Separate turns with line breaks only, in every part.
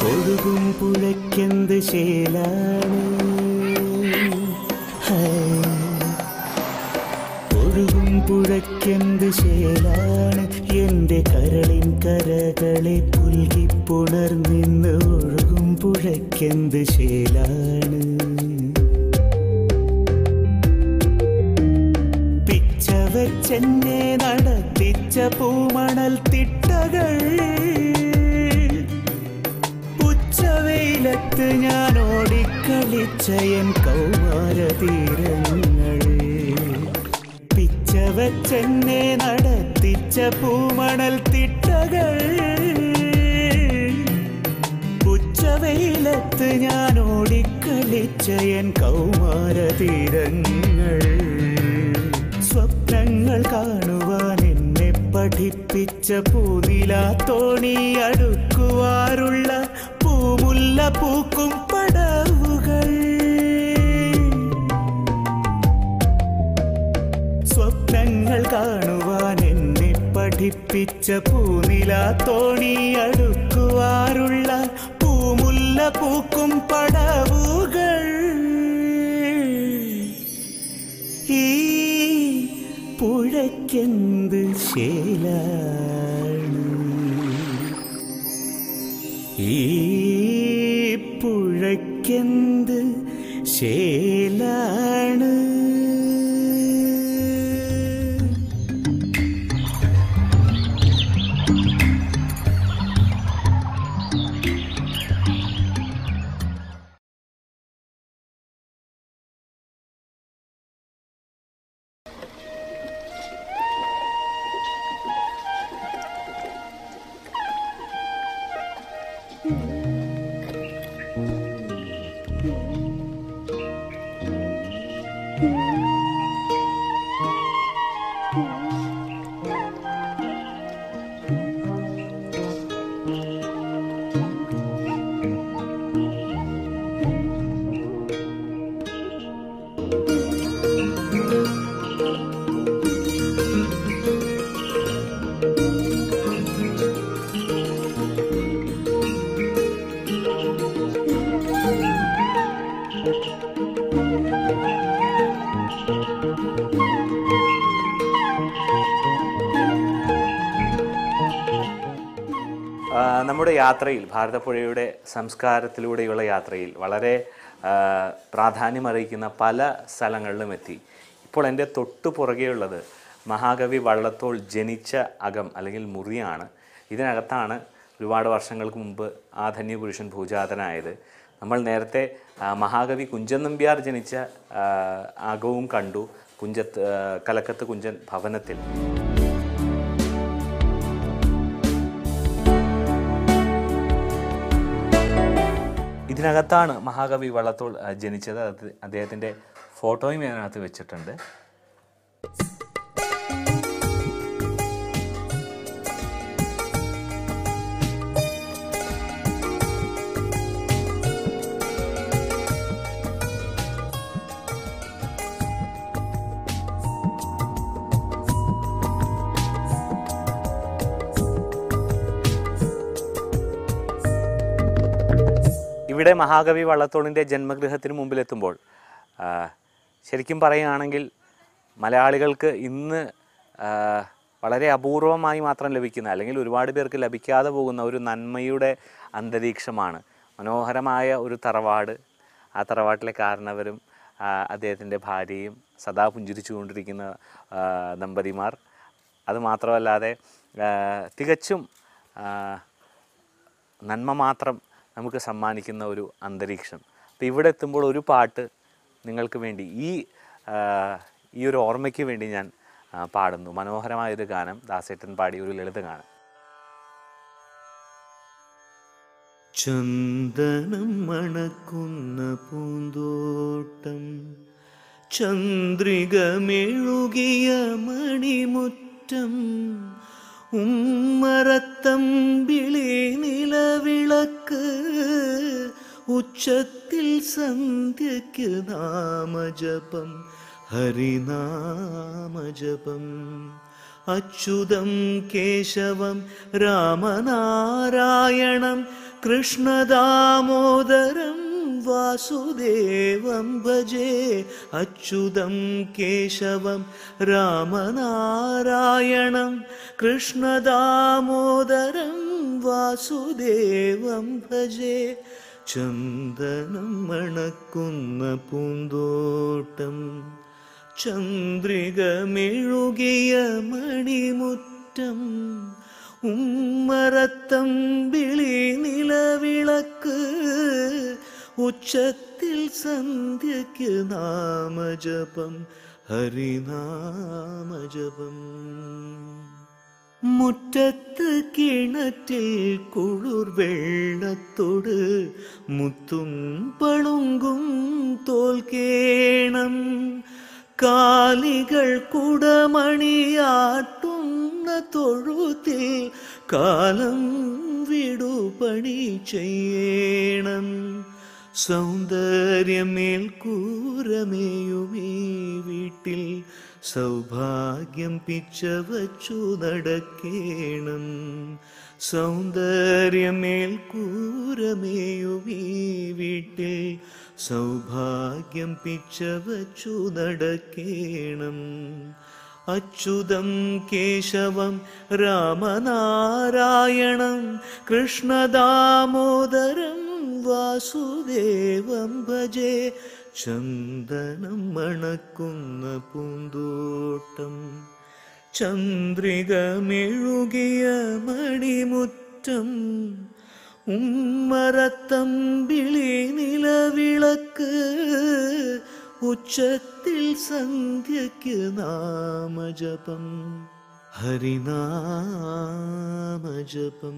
ഒഴുകും പുഴയ്ക്കെന്ത് ശേലാണ്, ഒഴുകും പുഴയ്ക്കെന്ത് ശേലാണ്, എൻ്റെ കരളിൻ കരകളെ പുൽകിപ്പുണർന്നിന്ന് ഒഴുകും പുഴയ്ക്കെന്ത് ശേലാണ്. പിച്ചവച്ചെന്നെ നടത്തിച്ച പൂമണൽ തിട്ടകൾ, ഉച്ചവെയിലത്ത് ഞാൻ ഓടിക്കളിച്ച എൻ കൗമാര തീരങ്ങൾ. പിച്ചവച്ചെന്നെ നടത്തിച്ച പൂമണൽ തിട്ടകൾ, ഉച്ചവെയിലത്ത് ഞാൻ ഓടിക്കളിച്ച എൻ കൗമാര തീരങ്ങൾ. സ്വപ്നങ്ങൾ കാണുവാൻ എന്നെ പഠിപ്പിച്ച പൂനിലാത്തോണി അടുക്കുവാറുള്ള പൂമുല്ല പൂക്കും പടവുകൾ. സ്വപ്നങ്ങൾ കാണുവാൻ എന്നെ പഠിപ്പിച്ച പൂനിലാത്തോണി അടുക്കുവാറുള്ള പൂമുല്ല പൂക്കും പടവുകൾ. ഈ പുഴയ്ക്കെന്ത് ശേലാണ്, ഈ പുഴയ്ക്കെന്ത് ശേലാണ്.
നമ്മുടെ യാത്രയിൽ, ഭാരതപ്പുഴയുടെ സംസ്കാരത്തിലൂടെയുള്ള യാത്രയിൽ വളരെ പ്രാധാന്യമറിയിക്കുന്ന പല സ്ഥലങ്ങളിലും എത്തി. ഇപ്പോൾ എൻ്റെ തൊട്ടു പുറകെയുള്ളത് മഹാകവി വള്ളത്തോൾ ജനിച്ച അകം അല്ലെങ്കിൽ മുറിയാണ്. ഇതിനകത്താണ് ഒരുപാട് വർഷങ്ങൾക്ക് മുമ്പ് ആ ധന്യപുരുഷൻ ഭൂജാതനായത്. നമ്മൾ നേരത്തെ മഹാകവി കുഞ്ചൻ നമ്പ്യാർ ജനിച്ച അകവും കണ്ടു കലക്കത്ത് കുഞ്ചൻ ഭവനത്തിൽ. ഇതിനകത്താണ് മഹാകവി വള്ളത്തോൾ ജനിച്ചത്. അദ്ദേഹത്തിൻ്റെ ഫോട്ടോയും ഇതിനകത്ത് വെച്ചിട്ടുണ്ട്. ഇവിടെ മഹാകവി വള്ളത്തോളിൻ്റെ ജന്മഗൃഹത്തിന് മുമ്പിലെത്തുമ്പോൾ ശരിക്കും പറയുകയാണെങ്കിൽ മലയാളികൾക്ക് ഇന്ന് വളരെ അപൂർവമായി മാത്രം ലഭിക്കുന്ന, അല്ലെങ്കിൽ ഒരുപാട് പേർക്ക് ലഭിക്കാതെ പോകുന്ന ഒരു നന്മയുടെ അന്തരീക്ഷമാണ്. മനോഹരമായ ഒരു തറവാട്, ആ തറവാട്ടിലെ കാരണവരും അദ്ദേഹത്തിൻ്റെ ഭാര്യയും സദാ പുഞ്ചിരിച്ചു കൊണ്ടിരിക്കുന്ന ദമ്പതിമാർ. അതുമാത്രമല്ലാതെ തികച്ചും നന്മ മാത്രം നമുക്ക് സമ്മാനിക്കുന്ന ഒരു അന്തരീക്ഷം. അപ്പോൾ ഇവിടെ എത്തുമ്പോൾ ഒരു പാട്ട് നിങ്ങൾക്ക് വേണ്ടി, ഈ ഒരു ഓർമ്മയ്ക്ക് വേണ്ടി ഞാൻ പാടുന്നു. മനോഹരമായൊരു ഗാനം, ദാസേട്ടൻ പാടിയ ഒരു ലളിത ഗാനം.
ചന്ദനം മണക്കുന്ന പൂന്തോട്ടം, ചന്ദ്രിക മെഴുകിയ മണിമുറ്റം, ഉമ്മറത്തമ്പിളി നിലവിളക്ക്, ഉച്ചത്തിൽ സന്ധ്യയ്ക്ക് നാമജപം, ഹരിനാമജപം. അച്യുതം കേശവം രാമനാരായണം कृष्णदामोदरं वासुदेवं भजे अच्युतं केशवं रामनारायणं कृष्णदामोदरं वासुदेवं भजे ചന്ദനം മണക്കുന്ന പൂന്തോട്ടം ചന്ദ്രിക മെഴുകിയ മണിമുറ്റം ഉമ്മറത്തമ്പിളി നിലവിളക്ക് ഉച്ചത്തിൽ സന്ധ്യയ്ക്ക് നാമജപം ഹരിനാമജപം മുറ്റത്ത് കിണറ്റിൽ കുളിർ വെള്ളത്തോട് മുത്തും പളുങ്കും തോൽക്കേണം കാലികൾ കുടമണിയാട്ടുന്ന തൊഴുത്തിൽ കാലം വിടുപണി ചെയ്യണം സൗന്ദര്യമേൽക്കൂരമേയുമീ വീട്ടിൽ സൗഭാഗ്യം പിച്ചവച്ചു നടക്കേണം സൗന്ദര്യമേൽക്കൂരമേയുമീ വീട്ടിൽ സൗഭാഗ്യം പിച്ചവച്ചു നടക്കേണം അച്യുതം കേശവം രാമനാരായണം കൃഷ്ണദാമോദരം വാസുദേവം ഭജേ ചന്ദനം മണക്കുന്ന പൂന്തോട്ടം ചന്ദ്രിക മെഴുകിയ മണിമുറ്റം ഉമ്മറത്തമ്പിളി നിലവിളക്ക് ഉച്ചത്തിൽ സന്ധ്യയ്ക്ക് നാമജപം ഹരിനാമജപം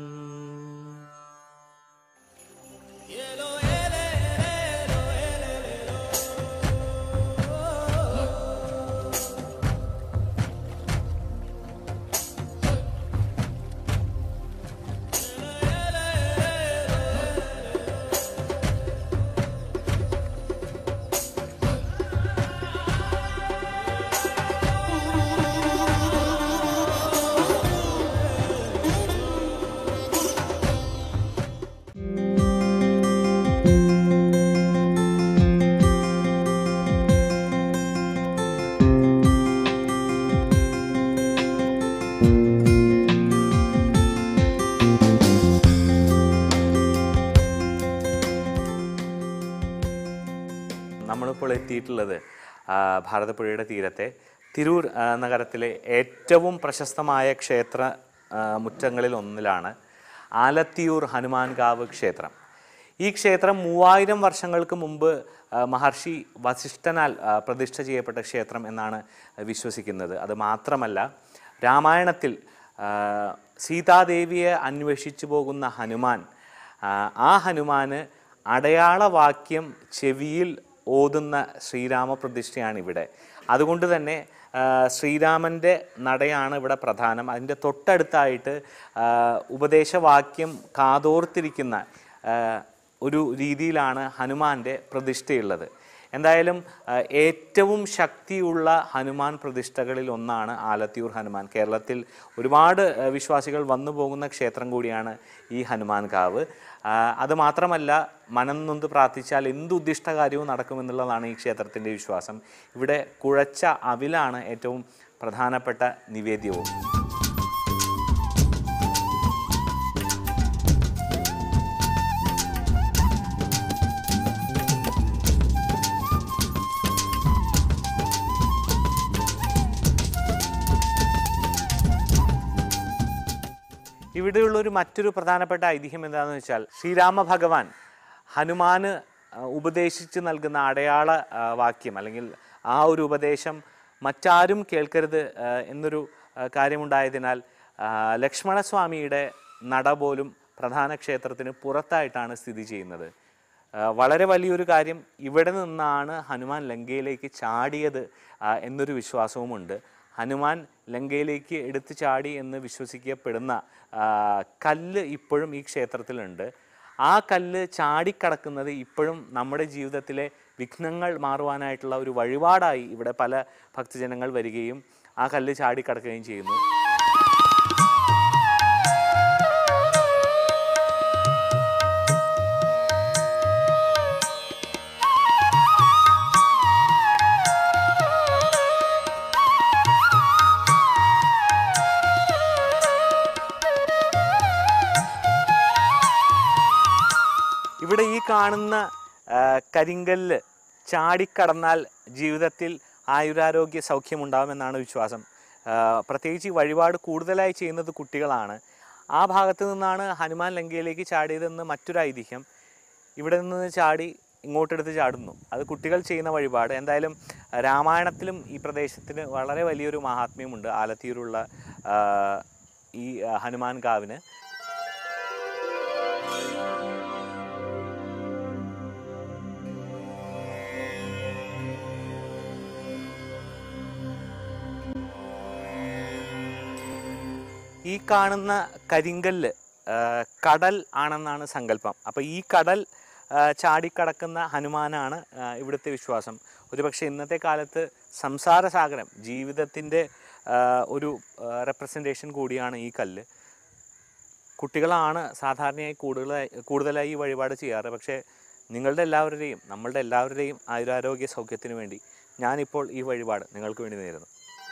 നമ്മളിപ്പോൾ എത്തിയിട്ടുള്ളത് ഭാരതപ്പുഴയുടെ തീരത്തെ തിരൂർ നഗരത്തിലെ ഏറ്റവും പ്രശസ്തമായ ക്ഷേത്ര മുറ്റങ്ങളിൽ ഒന്നിലാണ് ആലത്തിയൂർ ഹനുമാൻകാവ് ക്ഷേത്രം. ഈ ക്ഷേത്രം 3000 വർഷങ്ങൾക്ക് മുമ്പ് മഹർഷി വസിഷ്ഠനാൽ പ്രതിഷ്ഠ ചെയ്യപ്പെട്ട ക്ഷേത്രം എന്നാണ് വിശ്വസിക്കുന്നത്. അത് മാത്രമല്ല, രാമായണത്തിൽ സീതാദേവിയെ അന്വേഷിച്ചു പോകുന്ന ഹനുമാൻ, ആ ഹനുമാന് അടയാളവാക്യം ചെവിയിൽ ഓതുന്ന ശ്രീരാമ പ്രതിഷ്ഠയാണ് ഇവിടെ. അതുകൊണ്ട് തന്നെ ശ്രീരാമൻ്റെ നടയാണ് ഇവിടെ പ്രധാനം. അതിൻ്റെ തൊട്ടടുത്തായിട്ട് ഉപദേശവാക്യം കാതോർത്തിരിക്കുന്ന ഒരു രീതിയിലാണ് ഹനുമാൻ്റെ പ്രതിഷ്ഠയുള്ളത്. എന്തായാലും ഏറ്റവും ശക്തിയുള്ള ഹനുമാൻ പ്രതിഷ്ഠകളിൽ ഒന്നാണ് ആലത്തിയൂർ ഹനുമാൻ. കേരളത്തിൽ ഒരുപാട് വിശ്വാസികൾ വന്നു പോകുന്ന ക്ഷേത്രം കൂടിയാണ് ഈ ഹനുമാൻകാവ്. അതുമാത്രമല്ല, മനം നൊന്ത് പ്രാർത്ഥിച്ചാൽ എന്ത് ഉദ്ദിഷ്ട കാര്യവും നടക്കുമെന്നുള്ളതാണ് ഈ ക്ഷേത്രത്തിൻ്റെ വിശ്വാസം. ഇവിടെ കുഴച്ച അവിലാണ് ഏറ്റവും പ്രധാനപ്പെട്ട നിവേദ്യവും. ഇവിടെയുള്ളൊരു മറ്റൊരു പ്രധാനപ്പെട്ട ഐതിഹ്യം എന്താണെന്ന് വെച്ചാൽ, ശ്രീരാമ ഭഗവാൻ ഹനുമാന് ഉപദേശിച്ച് നൽകുന്ന അടയാള വാക്യം അല്ലെങ്കിൽ ആ ഒരു ഉപദേശം മറ്റാരും കേൾക്കരുത് എന്നൊരു കാര്യമുണ്ടായതിനാൽ ലക്ഷ്മണസ്വാമിയുടെ നട പോലും പ്രധാന ക്ഷേത്രത്തിന് പുറത്തായിട്ടാണ് സ്ഥിതി ചെയ്യുന്നത്. വളരെ വലിയൊരു കാര്യം, ഇവിടെ നിന്നാണ് ഹനുമാൻ ലങ്കയിലേക്ക് ചാടിയത് എന്നൊരു വിശ്വാസവുമുണ്ട്. ഹനുമാൻ ലങ്കയിലേക്ക് എടുത്തു ചാടി എന്ന് വിശ്വസിക്കപ്പെടുന്ന കല്ല് ഇപ്പോഴും ഈ ക്ഷേത്രത്തിലുണ്ട്. ആ കല്ല് ചാടിക്കടക്കുന്നത് ഇപ്പോഴും നമ്മുടെ ജീവിതത്തിലെ വിഘ്നങ്ങൾ മാറുവാനായിട്ടുള്ള ഒരു വഴിപാടായി ഇവിടെ പല ഭക്തജനങ്ങൾ വരികയും ആ കല്ല് ചാടിക്കടക്കുകയും ചെയ്യുന്നു. കാണുന്ന കരിങ്കല്ല് ചാടിക്കടന്നാൽ ജീവിതത്തിൽ ആയുരാരോഗ്യ സൗഖ്യമുണ്ടാകുമെന്നാണ് വിശ്വാസം. പ്രത്യേകിച്ച് ഈ വഴിപാട് കൂടുതലായി ചെയ്യുന്നത് കുട്ടികളാണ്. ആ ഭാഗത്തു നിന്നാണ് ഹനുമാൻ ലങ്കയിലേക്ക് ചാടിയതെന്ന് മറ്റൊരു ഐതിഹ്യം. ഇവിടെ നിന്ന് ചാടി ഇങ്ങോട്ടെടുത്ത് ചാടുന്നു. അത് കുട്ടികൾ ചെയ്യുന്ന വഴിപാട്. എന്തായാലും രാമായണത്തിലും ഈ പ്രദേശത്തിന് വളരെ വലിയൊരു മഹാത്മ്യമുണ്ട്. ആലത്തിയൂരുള്ള ഈ ഹനുമാൻ കാവിന്. ഈ കാണുന്ന കരിങ്കല്ല് കടൽ ആണെന്നാണ് സങ്കല്പം. അപ്പോൾ ഈ കടൽ ചാടിക്കടക്കുന്ന ഹനുമാനാണ് ഇവിടുത്തെ വിശ്വാസം. ഒരുപക്ഷെ ഇന്നത്തെ കാലത്ത് സംസാരസാഗരം, ജീവിതത്തിൻ്റെ ഒരു റെപ്രസെൻറ്റേഷൻ കൂടിയാണ് ഈ കല്ല്. കുട്ടികളാണ് സാധാരണയായി കൂടുതലായി ഈ വഴിപാട് ചെയ്യാറ്. പക്ഷേ നമ്മളുടെ എല്ലാവരുടെയും ആയുരാരോഗ്യ സൗഖ്യത്തിന് വേണ്ടി ഞാനിപ്പോൾ ഈ വഴിപാട് നിങ്ങൾക്ക് വേണ്ടി നേരുന്നു.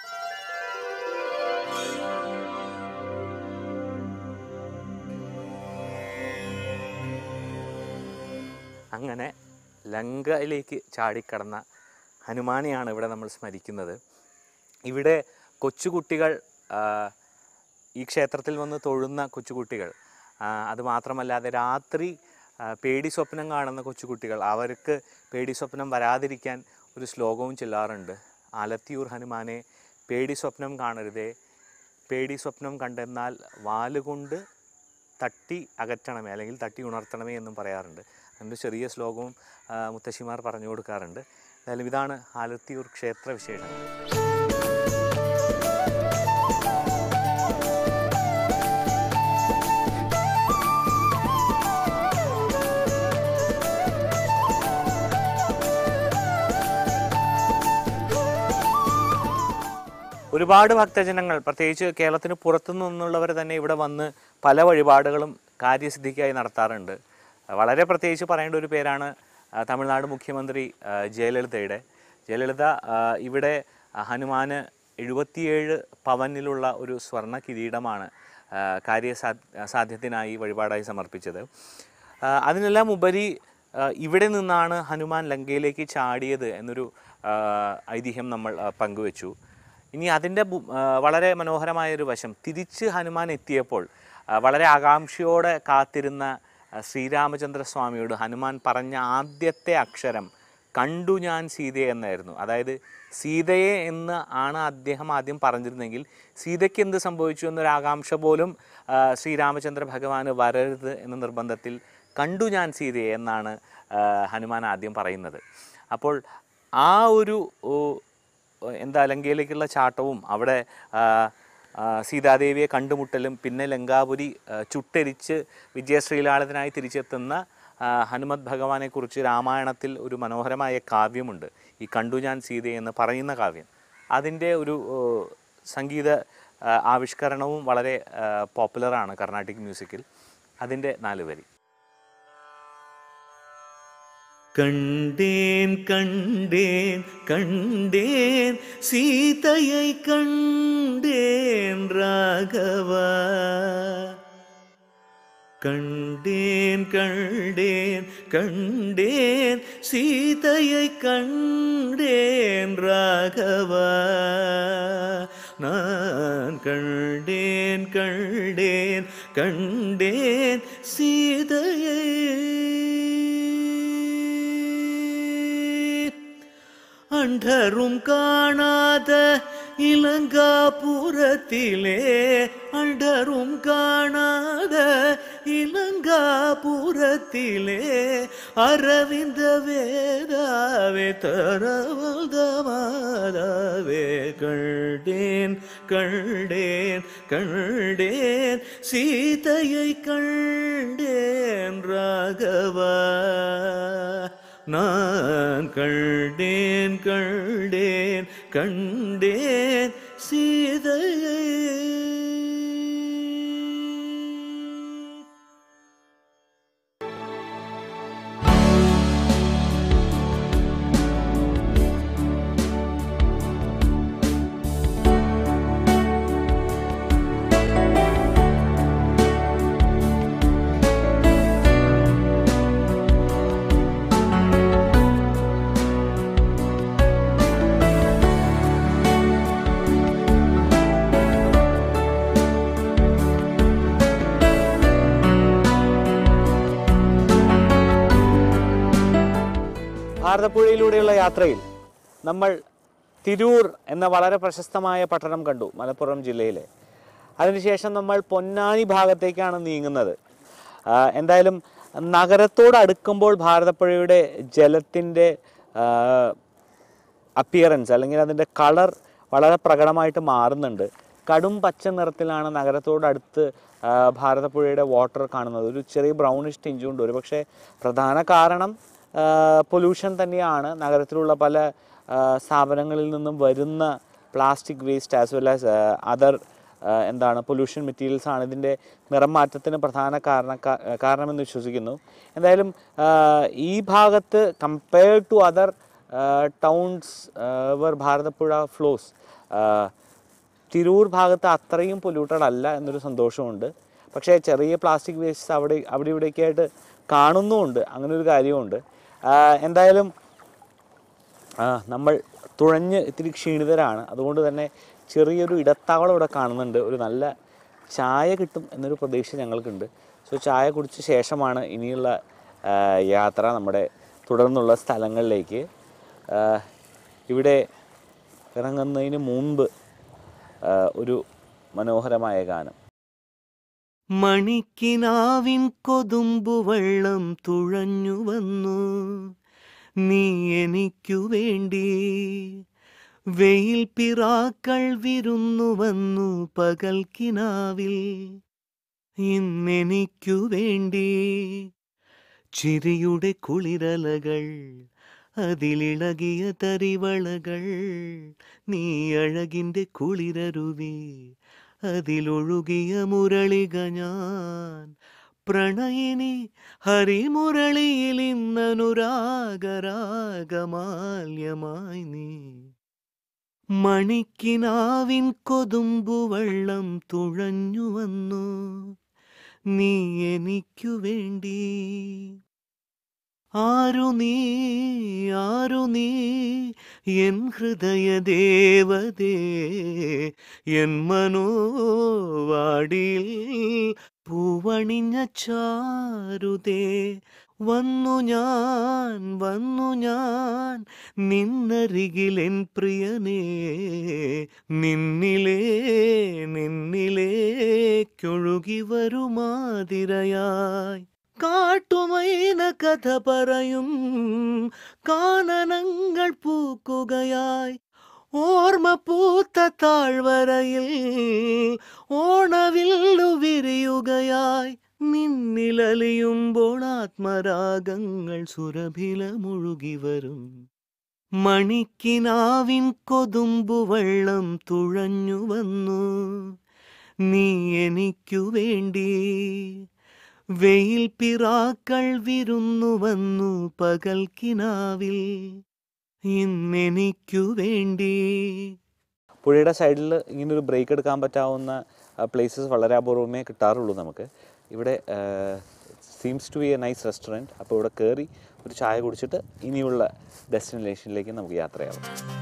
അങ്ങനെ ലങ്കയിലേക്ക് ചാടിക്കടന്ന ഹനുമാനെയാണ് ഇവിടെ നമ്മൾ സ്മരിക്കുന്നത്. ഇവിടെ കൊച്ചുകുട്ടികൾ, ഈ ക്ഷേത്രത്തിൽ വന്ന് തൊഴുന്ന കൊച്ചുകുട്ടികൾ, അതുമാത്രമല്ലാതെ രാത്രി പേടി സ്വപ്നം കാണുന്ന കൊച്ചുകുട്ടികൾ, അവർക്ക് പേടി സ്വപ്നം വരാതിരിക്കാൻ ഒരു ശ്ലോകവും ചൊല്ലാറുണ്ട്. ആലത്തിയൂർ ഹനുമാനെ പേടി സ്വപ്നം കാണരുതേ, പേടി സ്വപ്നം കണ്ടെന്നാൽ വാലുകൊണ്ട് തട്ടി അകറ്റണമേ അല്ലെങ്കിൽ തട്ടി ഉണർത്തണമേ എന്നും പറയാറുണ്ട്. അതിൻ്റെ ചെറിയ ശ്ലോകവും മുത്തശ്ശിമാർ പറഞ്ഞു കൊടുക്കാറുണ്ട്. എന്തായാലും ഇതാണ് ആലത്തിയൂർ ക്ഷേത്ര വിശേഷങ്ങൾ. ഒരുപാട് ഭക്തജനങ്ങൾ, പ്രത്യേകിച്ച് കേരളത്തിന് പുറത്തു നിന്നുള്ളവർ തന്നെ ഇവിടെ വന്ന് പല വഴിപാടുകളും കാര്യസിദ്ധിക്കായി നടത്താറുണ്ട്. വളരെ പ്രത്യേകിച്ച് പറയേണ്ട ഒരു പേരാണ് തമിഴ്നാട് മുഖ്യമന്ത്രി ജയലളിത. ഇവിടെ ഹനുമാന് 77 പവനിലുള്ള ഒരു സ്വർണ്ണ കിരീടമാണ് കാര്യസാധ്യത്തിനായി വഴിപാടായി സമർപ്പിച്ചത്. അതിനെല്ലാം ഉപരി ഇവിടെ നിന്നാണ് ഹനുമാൻ ലങ്കയിലേക്ക് ചാടിയത് എന്നൊരു ഐതിഹ്യം നമ്മൾ പങ്കുവച്ചു. ഇനി അതിൻ്റെ വളരെ മനോഹരമായൊരു വശം, തിരിച്ച് ഹനുമാൻ എത്തിയപ്പോൾ വളരെ ആകാംക്ഷയോടെ കാത്തിരുന്ന ശ്രീരാമചന്ദ്രസ്വാമിയോട് ഹനുമാൻ പറഞ്ഞ ആദ്യത്തെ അക്ഷരം കണ്ടു ഞാൻ സീതയെ എന്നായിരുന്നു. അതായത് സീതയെ എന്ന് ആണ് അദ്ദേഹം ആദ്യം പറഞ്ഞിരുന്നെങ്കിൽ സീതയ്ക്ക് എന്ത് സംഭവിച്ചു എന്നൊരാകാംക്ഷ പോലും ശ്രീരാമചന്ദ്ര ഭഗവാന് വരരുത് എന്ന നിർബന്ധത്തിൽ കണ്ടു ഞാൻ സീതയെ എന്നാണ് ഹനുമാൻ ആദ്യം പറയുന്നത്. അപ്പോൾ ആ ഒരു ലങ്കയിലേക്കുള്ള ചാട്ടവും അവിടെ സീതാദേവിയെ കണ്ടുമുട്ടലും പിന്നെ ലങ്കാപുരി ചുട്ടെരിച്ച് വിജയശ്രീലാളിതനായി തിരിച്ചെത്തുന്ന ഹനുമത് ഭഗവാനെക്കുറിച്ച് രാമായണത്തിൽ ഒരു മനോഹരമായ കാവ്യമുണ്ട്. ഈ കണ്ടു ഞാൻ സീതയെ എന്ന് പറയുന്ന കാവ്യം. അതിൻ്റെ ഒരു സംഗീത ആവിഷ്കരണവും വളരെ പോപ്പുലറാണ് കർണാട്ടിക് മ്യൂസിക്കിൽ. അതിൻ്റെ 4 വരി.
கண்டேன் கண்டேன் கண்டேன் சீதையை கண்டேன் ராகவா, கண்டேன் கண்டேன் கண்டேன் சீதையை கண்டேன் ராகவா, நான் கண்டேன் கண்டேன் கண்டேன் சீதையை. அண்டரும் காணாத இலங்காபுரத்திலே, அண்டரும் காணாத இலங்காபுரத்திலே, அரவிந்த வேதாவே தரவல்த மாதாவே, கண்டேன் கண்டேன் கண்டேன் சீதையை கண்டேன் ராகவா, நான் கண்டேன் கண்டேன் கண்டேன் சீதையை.
ഭാരതപ്പുഴയിലൂടെയുള്ള യാത്രയിൽ നമ്മൾ തിരൂർ എന്ന വളരെ പ്രശസ്തമായ പട്ടണം കണ്ടു, മലപ്പുറം ജില്ലയിലെ. അതിനുശേഷം നമ്മൾ പൊന്നാനി ഭാഗത്തേക്കാണ് നീങ്ങുന്നത്. എന്തായാലും നഗരത്തോടടുക്കുമ്പോൾ ഭാരതപ്പുഴയുടെ ജലത്തിൻ്റെ അപ്പിയറൻസ് അല്ലെങ്കിൽ അതിൻ്റെ കളർ വളരെ പ്രകടമായിട്ട് മാറുന്നുണ്ട്. കടും പച്ച നിറത്തിലാണ് നഗരത്തോടടുത്ത് ഭാരതപ്പുഴയുടെ വാട്ടർ കാണുന്നത്. ഒരു ചെറിയ ബ്രൗണിഷ് ടിഞ്ചുണ്ട്. ഒരു പക്ഷേ പ്രധാന കാരണം പൊല്യൂഷൻ തന്നെയാണ്. നഗരത്തിലുള്ള പല സ്ഥാപനങ്ങളിൽ നിന്നും വരുന്ന plastic waste as well as other pollution materials ആണ് ഇതിൻ്റെ നിറം മാറ്റത്തിന് പ്രധാന കാരണമെന്ന് വിശ്വസിക്കുന്നു. എന്തായാലും ഈ ഭാഗത്ത് compared to other towns where Bharathapuzha flows, Tirur ഭാഗത്ത് അത്രയും പൊല്യൂട്ടഡ് അല്ല എന്നൊരു സന്തോഷമുണ്ട്. പക്ഷേ ചെറിയ പ്ലാസ്റ്റിക് വേസ്റ്റ് അവിടെ ഇവിടെയൊക്കെയായിട്ട് കാണുന്നുമുണ്ട്. അങ്ങനൊരു കാര്യമുണ്ട്. എന്തായാലും നമ്മൾ തുഴഞ്ഞ് ഇത്തിരി ക്ഷീണിതരാണ്. അതുകൊണ്ട് തന്നെ ചെറിയൊരു ഇടത്താവളം ഇവിടെ കാണുന്നുണ്ട്. ഒരു നല്ല ചായ കിട്ടും എന്നൊരു പ്രതീക്ഷ ഞങ്ങൾക്കുണ്ട്. സോ ചായ കുടിച്ച ശേഷമാണ് ഇനിയുള്ള യാത്ര നമ്മുടെ തുടർന്നുള്ള സ്ഥലങ്ങളിലേക്ക്. ഇവിടെ ഇറങ്ങുന്നതിന് മുമ്പ് ഒരു മനോഹരമായ ഗാനം.
മണിക്കിനാവിൻ കൊതുമ്പു വെള്ളം തുഴഞ്ഞു വന്നു നീ എനിക്കു വേണ്ടി, വെയിൽ പിറാക്കൾ വിരുന്നു വന്നു പകൽക്കിനാവിൽ ഇന്നെനിക്കു വേണ്ടി. ചിരിയുടെ കുളിരലകൾ അതിലിളകിയ തരിവളകൾ, നീ അഴകിൻ്റെ കുളിരരുവി അതിലൊഴുകിയ മുരളിക ഞാൻ. പ്രണയിനി ഹരിമുരളിയിൽ ഇന്നനുരാഗരാഗമാല്യമായി നീ. മണിക്കിനാവിൻ കൊതുമ്പു വെള്ളം തുഴഞ്ഞു വന്നു നീ എനിക്കു വേണ്ടി. ആരു നീ എൻ ഹൃദയദേവതേ, എൻ മനോവാടിയിൽ പൂവണിഞ്ഞ ചാരുതേ. വന്നു ഞാൻ നിന്നരികിലെൻ പ്രിയനേ, നിന്നിലേക്കൊഴുകി വരുമാതിരയായി. കാട്ടുമൈന കഥ പറയും കാനനങ്ങൾ പൂക്കുകയായി. ഓർമ്മ പൂത്ത താഴ്വരയിൽ ഓണവില്ലു വിരിയുകയായി. നിന്നിലലിയുമ്പോൾ ആത്മരാഗങ്ങൾ സുരഭില മുഴുകി വരും. മണിക്കിനാവിൻ കൊതുമ്പു വെള്ളം തുഴഞ്ഞു വന്നു നീ എനിക്കു വേണ്ടി, വെയിൽ പിറാക്കൾ വിരുന്നു വന്നു പകൽക്കിനാവിൽ ഇന്നെനിക്കു വേണ്ടി.
പുഴയുടെ സൈഡിൽ ഇങ്ങനൊരു ബ്രേക്ക് എടുക്കാൻ പറ്റാവുന്ന പ്ലേസസ് വളരെ അപൂർവമേ കിട്ടാറുള്ളൂ നമുക്ക്. ഇവിടെ seems to be a nice restaurant. അപ്പോൾ ഇവിടെ കയറി ഒരു ചായ കുടിച്ചിട്ട് ഇനിയുള്ള ഡെസ്റ്റിനേഷനിലേക്ക് നമുക്ക് യാത്രയാവും.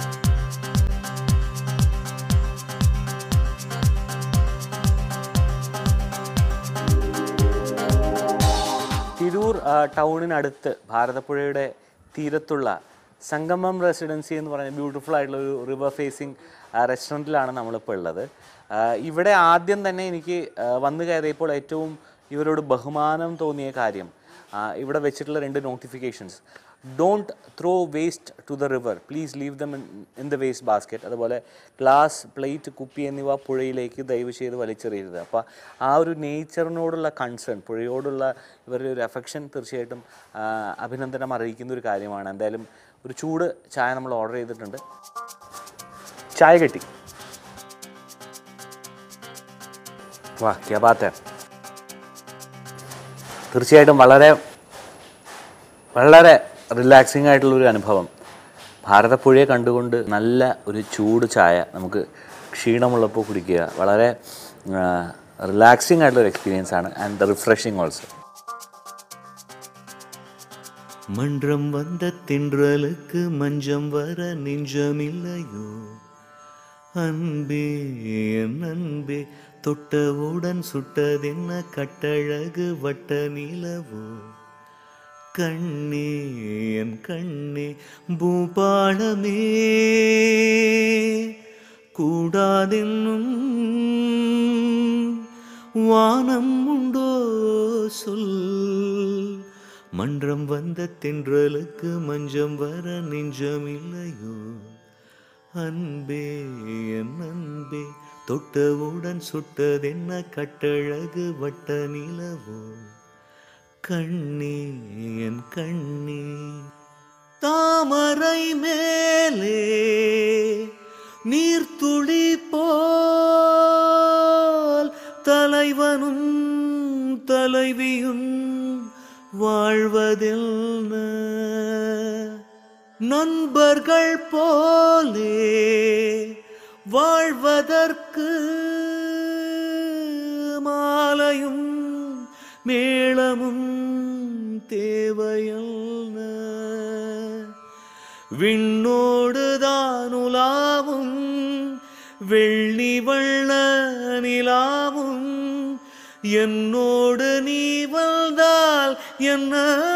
തിരൂർ ടൗണിനടുത്ത് ഭാരതപ്പുഴയുടെ തീരത്തുള്ള സംഗമം റെസിഡൻസി എന്ന് പറയുന്ന ബ്യൂട്ടിഫുൾ ആയിട്ടുള്ള ഒരു റിവർ ഫേസിങ് റെസ്റ്റോറൻറ്റിലാണ് നമ്മളിപ്പോൾ ഉള്ളത്. ഇവിടെ ആദ്യം തന്നെ എനിക്ക് വന്നു കയറിയപ്പോൾ ഏറ്റവും ഇവരോട് ബഹുമാനം തോന്നിയ കാര്യം ഇവിടെ വെച്ചിട്ടുള്ള 2 notifications. Don't throw waste to the river, please leave them in the waste basket. അതുപോലെ ഗ്ലാസ്, പ്ലേറ്റ്, കുപ്പി എന്നിവ പുഴയിലേക്ക് ദയവ് ചെയ്ത് വലിച്ചെറിയരുത്. അപ്പോൾ ആ ഒരു നേച്ചറിനോടുള്ള കൺസേൺ, പുഴയോടുള്ള ഇവരുടെ ഒരു അഫെക്ഷൻ തീർച്ചയായിട്ടും അഭിനന്ദനം അറിയിക്കുന്ന ഒരു കാര്യമാണ്. എന്തായാലും ഒരു ചൂട് ചായ നമ്മൾ ഓർഡർ ചെയ്തിട്ടുണ്ട്. ചായ കിട്ടി. വാ, ക്യാ ബാത് ഹൈ. തീർച്ചയായിട്ടും വളരെ വളരെ റിലാക്സിങ് ആയിട്ടുള്ളൊരു അനുഭവം. ഭാരതപ്പുഴയെ കണ്ടുകൊണ്ട് നല്ല ഒരു ചൂട് ചായ നമുക്ക് ക്ഷീണമുള്ളപ്പോൾ കുടിക്കുക വളരെ റിലാക്സിങ് ആയിട്ടുള്ളൊരു എക്സ്പീരിയൻസ് ആണ്. And refreshing also.
மன்றம் வந்த தின்றலுக்கு மஞ்சம் வர நெஞ்சமில்லையோ, அன்பே என் அன்பே தொட்டவுடன் சுட்டதென்ன கட்டழகு வட்ட நிலவோ, கண்ணே என் கண்ணே பூபாளமே கூடாதென்னும் வானம் உண்டோ சொல். மன்றம் வந்த தென்றலுக்கு மஞ்சம் வர நெஞ்சமில்லையோ. அன்பே என் அன்பே தொட்டவுடன் சுட்டதென்ன கட்டழகு வட்ட நிலவோ. கண்ணே என் கண்ணே தாமரை மேலே நீர்த்துளி போல் தலைவனும் தலைவியும் வாழ்வதென்ன. நண்பர்கள் போலே வாழ்வதற்கு மாலையும் மேளமும் தேவையல்ல. விண்ணோடுதான் உலாவும் வெள்ளி வள்ள நிலாவும் என்னோடு நீ வந்தால் என்ன.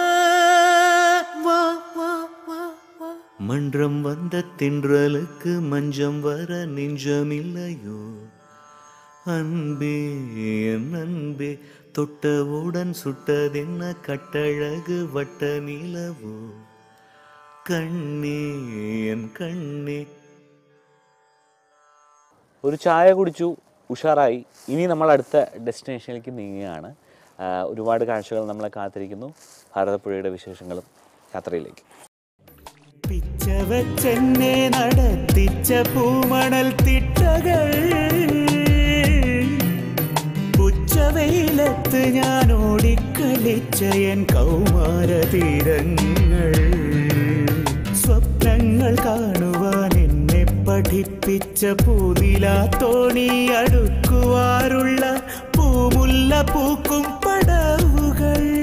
வா வா வா வா. மன்றம் வந்த தென்றலுக்கு மஞ்சம் வர நெஞ்சமில்லையோ. அன்பே என் அன்பே தொட்டவுடன் சுட்டதென்ன கட்டழகு வட்ட நிலவோ. கண்ணே என் കണ്ണേ.
ഒരു ചായ കുടിച്ചു, ഉഷാറായി. ഇനി നമ്മൾ അടുത്ത ഡെസ്റ്റിനേഷനിലേക്ക് നീങ്ങുകയാണ്. ഒരുപാട് കാഴ്ചകൾ നമ്മളെ കാത്തിരിക്കുന്നു. ഭാരതപ്പുഴയുടെ വിശേഷങ്ങളും യാത്രയിലേക്ക്.
പിച്ചവച്ചെന്നെ നടത്തിച്ച പൂമണൽ തിട്ടകൾ ഉച്ചവെയിലത്ത് ഞാൻ ഓടിക്കളിച്ച എൻ കൗമാര തീരങ്ങൾ സ്വപ്നങ്ങൾ കാണുവാൻ എന്നെ പഠിപ്പിച്ച പൂനിലാ തോണി അടുക്കുവാറുള്ള പൂമുല്ല പൂക്കും പടവുകൾ